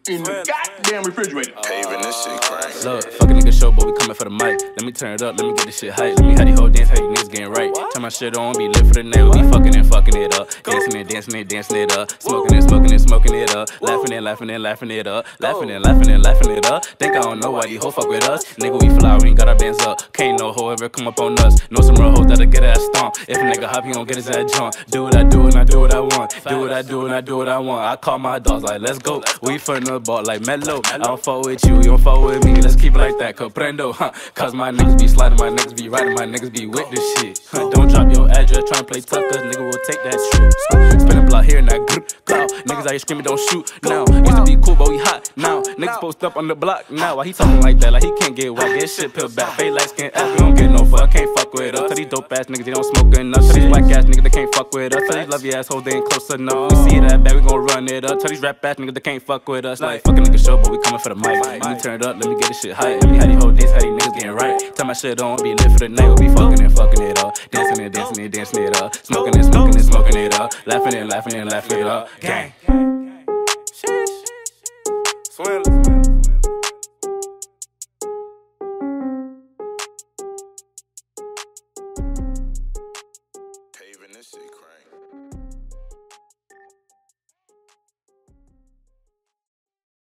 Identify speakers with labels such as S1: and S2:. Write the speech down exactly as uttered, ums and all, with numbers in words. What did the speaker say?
S1: in the goddamn refrigerator.
S2: Paving this shit crazy.
S3: Look, fuck a nigga show, but we coming for the mic. Let me turn it up, let me get this shit hype. Let me have these whole dance, have these niggas getting right. Turn my shit on, be lit for the nail, be fucking and fucking it up. Dancing and dancing and dancing it up. Smoking and smoking and smoking it up. Laughing and laughing and laughing it up. Laughing and laughing and laughing it up. Think I don't know why these hoes fuck with us. Nigga, we fly, we ain't got our bands up. Can't no hoe ever come up on us. Know some real hoes that'll get ass stomp. If a nigga hop, he gon' get his ass jump. Do what I do and I do what I want. Do what I do and I do what I want. I call my dogs like, let's go. We from the ball like Mello. I don't fuck with you, you don't fuck with me. Let's keep it like that, comprendo, huh? Cause my niggas be sliding, my niggas be riding, my niggas be with this shit. Huh? Don't drop your address, tryna play tough, cause nigga will take that trip. Huh? Spin a block here and that grip, clout. Niggas out here screaming, don't shoot now. Used to be cool, but we hot now. Niggas post up on the block now. Why he talking like that? Like he can't get whack, get shit peeled back. Fade like skin ass, we don't get no fuck, can't fuck with us. Tell these dope ass niggas, they don't smoke enough. Tell these whack ass niggas, they can't fuck with us. Tell these lovey assholes, they ain't close enough. We see that bad, we gon' run it up. Tell these rap ass niggas, they can't fuck with us. Like fuck a nigga show, but we coming for the mic. Let me turn it up, let me get this shit hype. Let me have these whole dance, have these niggas getting right. Tell my shit on, be lit for the night. We be fucking and fucking it up. Dancing and dancing and dancing it up. Smoking and smoking and smoking it up. Laughing and laughing and laughing it up. Gang.